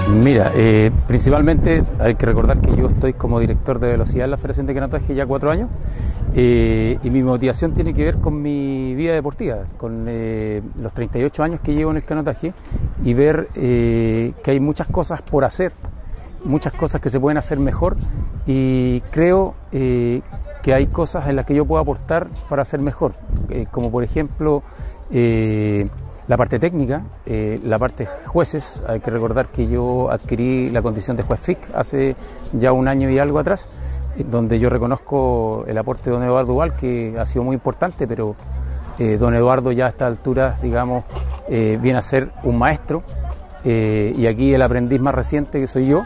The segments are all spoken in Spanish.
Mira, principalmente hay que recordar que yo estoy como director de velocidad en la Federación de Canotaje ya 4 años y mi motivación tiene que ver con mi vida deportiva, con los 38 años que llevo en el canotaje y ver que hay muchas cosas por hacer, muchas cosas que se pueden hacer mejor y creo que hay cosas en las que yo puedo aportar para hacer mejor, como por ejemplo la parte técnica, la parte jueces. Hay que recordar que yo adquirí la condición de juez FIC hace ya 1 año y algo atrás, donde yo reconozco el aporte de don Eduardo Ubal, que ha sido muy importante, pero don Eduardo ya a esta altura, digamos, viene a ser un maestro, y aquí el aprendiz más reciente que soy yo.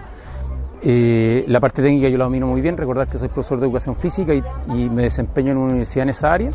La parte técnica yo la domino muy bien, recordar que soy profesor de educación física y me desempeño en una universidad en esa área.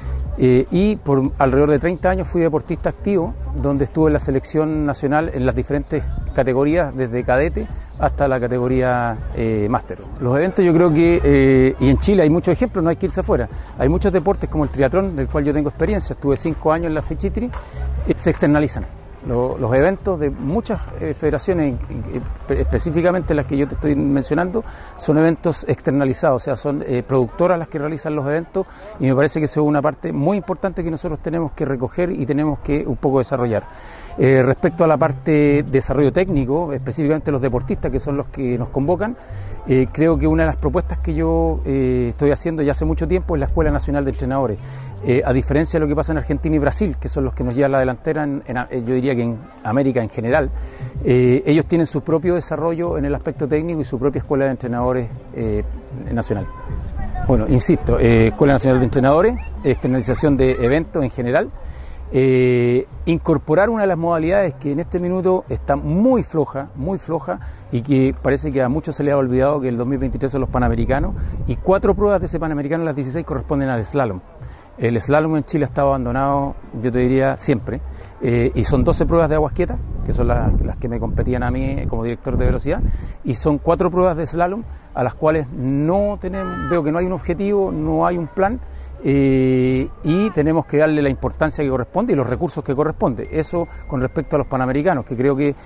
Y por alrededor de 30 años fui deportista activo, donde estuve en la selección nacional en las diferentes categorías, desde cadete hasta la categoría máster. Los eventos yo creo que, y en Chile hay muchos ejemplos, no hay que irse afuera, hay muchos deportes como el triatlón, del cual yo tengo experiencia, estuve 5 años en la FECHITRI, se externalizan. Los eventos de muchas federaciones, específicamente las que yo te estoy mencionando, son eventos externalizados, o sea, son productoras las que realizan los eventos, y me parece que eso es una parte muy importante que nosotros tenemos que recoger y tenemos que un poco desarrollar. Respecto a la parte de desarrollo técnico, específicamente los deportistas, que son los que nos convocan, creo que una de las propuestas que yo estoy haciendo ya hace mucho tiempo es la Escuela Nacional de Entrenadores. A diferencia de lo que pasa en Argentina y Brasil, que son los que nos llevan la delantera, yo diría que en América en general, ellos tienen su propio desarrollo en el aspecto técnico y su propia Escuela de Entrenadores nacional. Bueno, insisto, Escuela Nacional de Entrenadores, externalización de eventos en general, incorporar una de las modalidades que en este minuto está muy floja y que parece que a muchos se les ha olvidado, que el 2023 son los Panamericanos, y 4 pruebas de ese Panamericano, las 16 corresponden al slalom. El slalom en Chile ha estado abandonado, yo te diría, siempre, y son 12 pruebas de aguas quietas, que son las que me competían a mí como director de velocidad, y son 4 pruebas de slalom a las cuales veo que no hay un objetivo, no hay un plan, y tenemos que darle la importancia que corresponde y los recursos que corresponde. Eso con respecto a los Panamericanos, que creo que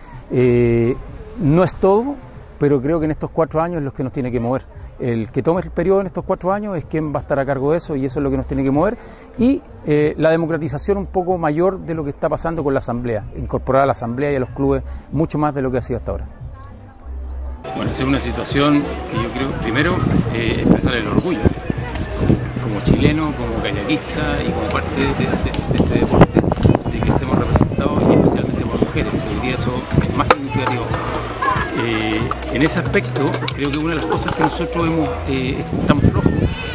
no es todo, pero creo que en estos 4 años es lo que nos tiene que mover. El que tome el periodo en estos 4 años es quien va a estar a cargo de eso, y eso es lo que nos tiene que mover, y la democratización un poco mayor de lo que está pasando con la asamblea, incorporar a la asamblea y a los clubes mucho más de lo que ha sido hasta ahora. Bueno, esa es una situación que yo creo, primero, expresar el orgullo como chileno, como kayakista y como parte de este deporte, de que estemos representados, y especialmente por mujeres, que hoy día eso es más significativo. En ese aspecto, creo que una de las cosas que nosotros estamos flojos,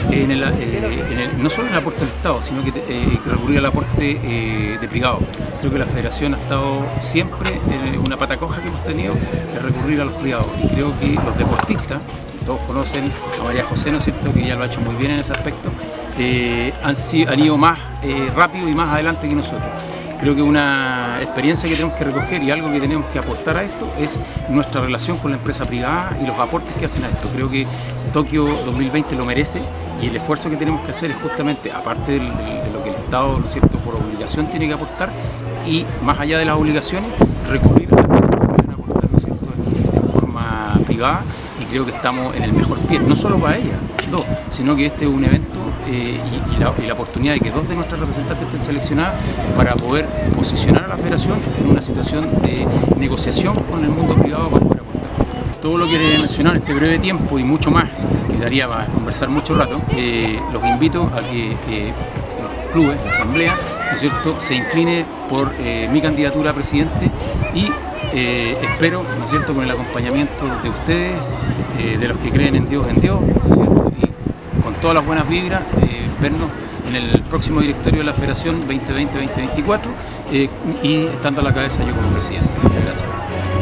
no solo en el aporte del Estado, sino que recurrir al aporte de privado. Creo que la Federación ha estado siempre, una pata coja que hemos tenido, es recurrir a los privados, y creo que los deportistas, todos conocen a María José, ¿no es cierto?, que ya lo ha hecho muy bien en ese aspecto, han ido más rápido y más adelante que nosotros. Creo que una experiencia que tenemos que recoger y algo que tenemos que aportar a esto es nuestra relación con la empresa privada y los aportes que hacen a esto. Creo que Tokio 2020 lo merece, y el esfuerzo que tenemos que hacer es justamente, aparte de lo que el Estado, ¿no es cierto?, por obligación tiene que aportar, y más allá de las obligaciones, recurrir a quienes pueden aportar, ¿no es cierto?, en forma privada, y creo que estamos en el mejor pie, no solo para ella, sino que este es un evento y la oportunidad de que 2 de nuestras representantes estén seleccionadas para poder posicionar a la Federación en una situación de negociación con el mundo privado para poder aportar. Todo lo que he mencionado en este breve tiempo y mucho más, que daría para conversar mucho rato, los invito a que los clubes, la asamblea, ¿no es cierto?, se incline por mi candidatura a presidente, y espero, ¿no es cierto?, con el acompañamiento de ustedes, de los que creen en Dios, ¿no es cierto?, y con todas las buenas vibras, vernos en el próximo directorio de la Federación 2020-2024, y estando a la cabeza yo como presidente. Muchas gracias.